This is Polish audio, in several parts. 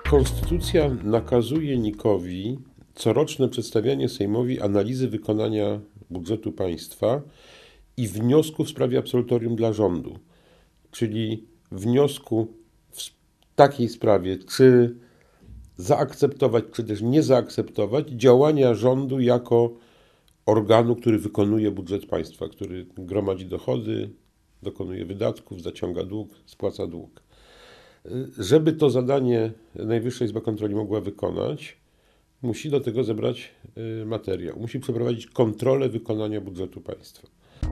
Konstytucja nakazuje NIK-owi coroczne przedstawianie Sejmowi analizy wykonania budżetu państwa i wniosku w sprawie absolutorium dla rządu, czyli wniosku w takiej sprawie, czy zaakceptować, czy też nie zaakceptować działania rządu jako organu, który wykonuje budżet państwa, który gromadzi dochody, dokonuje wydatków, zaciąga dług, spłaca dług. Żeby to zadanie Najwyższa Izba Kontroli mogła wykonać, musi do tego zebrać materiał. Musi przeprowadzić kontrolę wykonania budżetu państwa.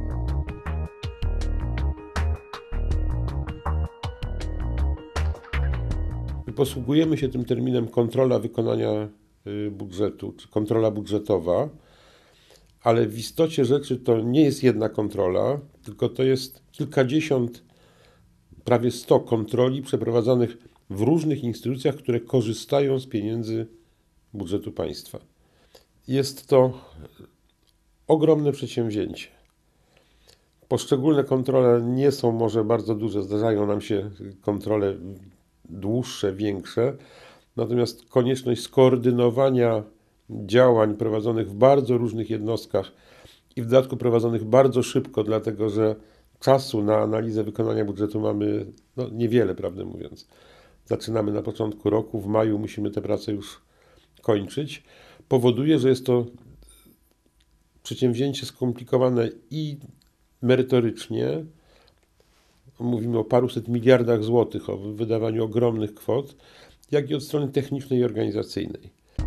Posługujemy się tym terminem kontrola wykonania budżetu, czy kontrola budżetowa, ale w istocie rzeczy to nie jest jedna kontrola, tylko to jest kilkadziesiąt, prawie 100 kontroli przeprowadzanych w różnych instytucjach, które korzystają z pieniędzy budżetu państwa. Jest to ogromne przedsięwzięcie. Poszczególne kontrole nie są może bardzo duże, zdarzają nam się kontrole dłuższe, większe, natomiast konieczność skoordynowania działań prowadzonych w bardzo różnych jednostkach i w dodatku prowadzonych bardzo szybko, dlatego że czasu na analizę wykonania budżetu mamy niewiele, prawdę mówiąc. Zaczynamy na początku roku, w maju musimy tę pracę już kończyć. Powoduje, że jest to przedsięwzięcie skomplikowane i merytorycznie. Mówimy o paruset miliardach złotych, o wydawaniu ogromnych kwot, jak i od strony technicznej i organizacyjnej.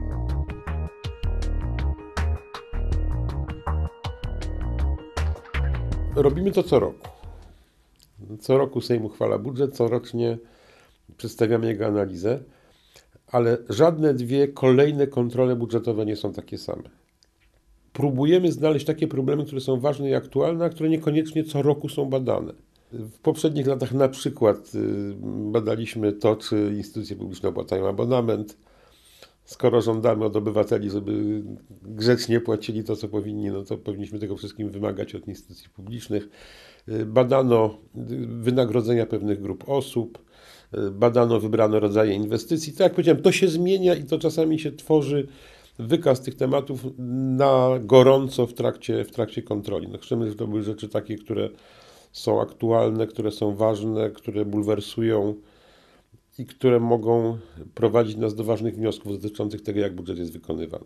Robimy to co roku. Co roku Sejm uchwala budżet, corocznie przedstawiamy jego analizę, ale żadne dwie kolejne kontrole budżetowe nie są takie same. Próbujemy znaleźć takie problemy, które są ważne i aktualne, a które niekoniecznie co roku są badane. W poprzednich latach na przykład badaliśmy to, czy instytucje publiczne opłacają abonament. Skoro żądamy od obywateli, żeby grzecznie płacili to, co powinni, no to powinniśmy tego wszystkim wymagać od instytucji publicznych. Badano wynagrodzenia pewnych grup osób, badano wybrane rodzaje inwestycji. Tak jak powiedziałem, to się zmienia i to czasami się tworzy wykaz tych tematów na gorąco w trakcie kontroli. No, chcemy, żeby to były rzeczy takie, które są aktualne, które są ważne, które bulwersują i które mogą prowadzić nas do ważnych wniosków dotyczących tego, jak budżet jest wykonywany.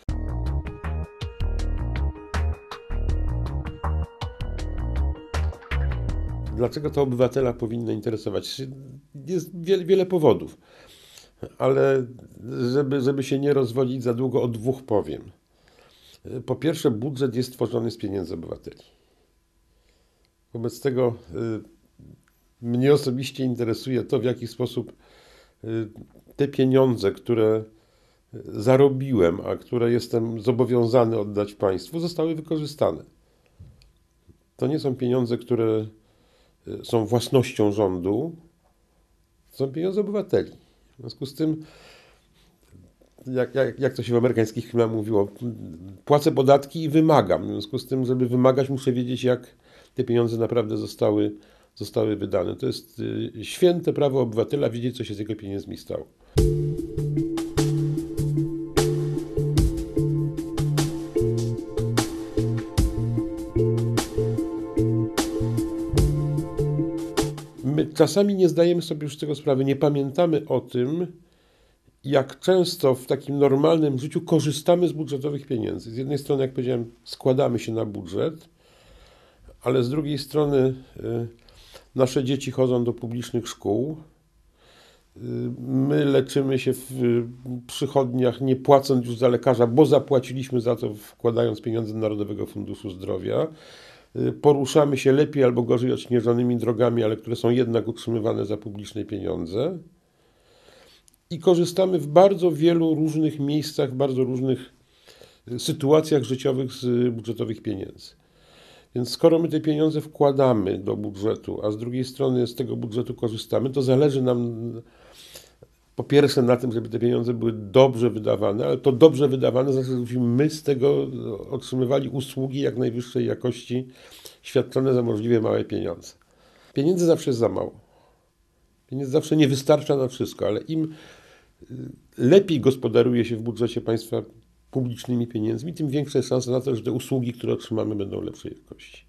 Dlaczego to obywatela powinno interesować? Jest wiele powodów, ale żeby się nie rozwodzić za długo, o dwóch powiem. Po pierwsze, budżet jest tworzony z pieniędzy obywateli. Wobec tego mnie osobiście interesuje to, w jaki sposób te pieniądze, które zarobiłem, a które jestem zobowiązany oddać państwu, zostały wykorzystane. To nie są pieniądze, które są własnością rządu, to są pieniądze obywateli. W związku z tym, jak to się w amerykańskich filmach mówiło, płacę podatki i wymagam. W związku z tym, żeby wymagać, muszę wiedzieć, jak te pieniądze naprawdę zostały wydane. To jest święte prawo obywatela wiedzieć, co się z jego pieniędzmi stało. My czasami nie zdajemy sobie już z tego sprawy, nie pamiętamy o tym, jak często w takim normalnym życiu korzystamy z budżetowych pieniędzy. Z jednej strony, jak powiedziałem, składamy się na budżet, ale z drugiej strony nasze dzieci chodzą do publicznych szkół, my leczymy się w przychodniach, nie płacąc już za lekarza, bo zapłaciliśmy za to, wkładając pieniądze do Narodowego Funduszu Zdrowia. Poruszamy się lepiej albo gorzej odśnieżonymi drogami, ale które są jednak utrzymywane za publiczne pieniądze. I korzystamy w bardzo wielu różnych miejscach, w bardzo różnych sytuacjach życiowych z budżetowych pieniędzy. Więc skoro my te pieniądze wkładamy do budżetu, a z drugiej strony z tego budżetu korzystamy, to zależy nam po pierwsze na tym, żeby te pieniądze były dobrze wydawane, ale to dobrze wydawane znaczy, żebyśmy my z tego otrzymywali usługi jak najwyższej jakości, świadczone za możliwie małe pieniądze. Pieniędzy zawsze jest za mało. Pieniędzy zawsze nie wystarcza na wszystko, ale im lepiej gospodaruje się w budżecie państwa publicznymi pieniędzmi, tym większa jest szansa na to, że te usługi, które otrzymamy, będą lepszej jakości.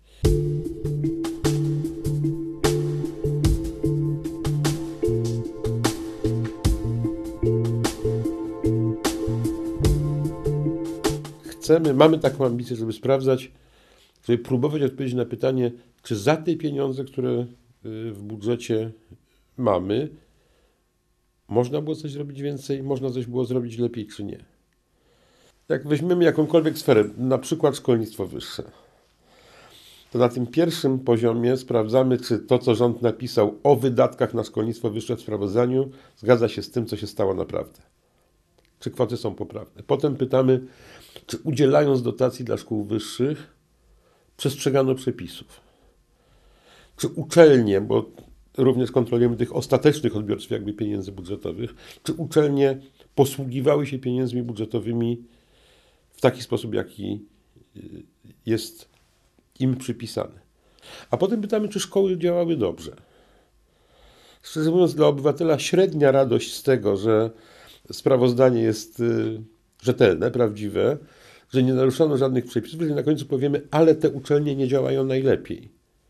Mamy taką ambicję, żeby sprawdzać, żeby próbować odpowiedzieć na pytanie, czy za te pieniądze, które w budżecie mamy, można było coś zrobić więcej, można coś było zrobić lepiej, czy nie. Jak weźmiemy jakąkolwiek sferę, na przykład szkolnictwo wyższe, to na tym pierwszym poziomie sprawdzamy, czy to, co rząd napisał o wydatkach na szkolnictwo wyższe w sprawozdaniu, zgadza się z tym, co się stało naprawdę. Czy kwoty są poprawne. Potem pytamy, czy udzielając dotacji dla szkół wyższych, przestrzegano przepisów. Czy uczelnie, bo również kontrolujemy tych ostatecznych odbiorców jakby pieniędzy budżetowych, czy uczelnie posługiwały się pieniędzmi budżetowymi w taki sposób, jaki jest im przypisany. A potem pytamy, czy szkoły działały dobrze. Szczerze mówiąc, dla obywatela średnia radość z tego, że sprawozdanie jest rzetelne, prawdziwe, że nie naruszono żadnych przepisów, że na końcu powiemy, ale te uczelnie nie działają najlepiej.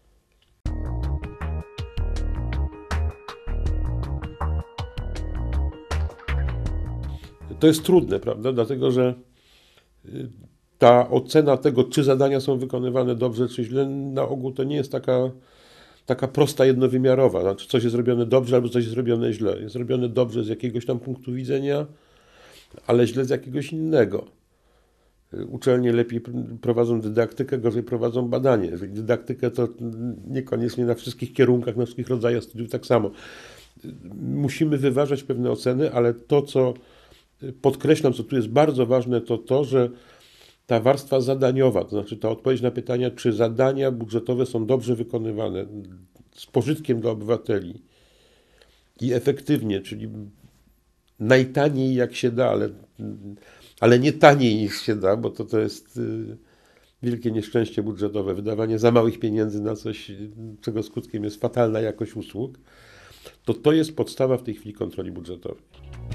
To jest trudne, prawda? Dlatego, że ta ocena tego, czy zadania są wykonywane dobrze, czy źle, na ogół to nie jest taka prosta, jednowymiarowa. Znaczy, coś jest zrobione dobrze, albo coś jest zrobione źle. Jest zrobione dobrze z jakiegoś tam punktu widzenia, ale źle z jakiegoś innego. Uczelnie lepiej prowadzą dydaktykę, gorzej prowadzą badanie. Jeżeli dydaktykę, to niekoniecznie na wszystkich kierunkach, na wszystkich rodzajach studiów tak samo. Musimy wyważać pewne oceny, ale to, co podkreślam, co tu jest bardzo ważne, to to, że ta warstwa zadaniowa, to znaczy ta odpowiedź na pytania, czy zadania budżetowe są dobrze wykonywane, z pożytkiem dla obywateli i efektywnie, czyli najtaniej jak się da, ale nie taniej niż się da, bo to jest wielkie nieszczęście budżetowe, wydawanie za małych pieniędzy na coś, czego skutkiem jest fatalna jakość usług, to jest podstawa w tej chwili kontroli budżetowej.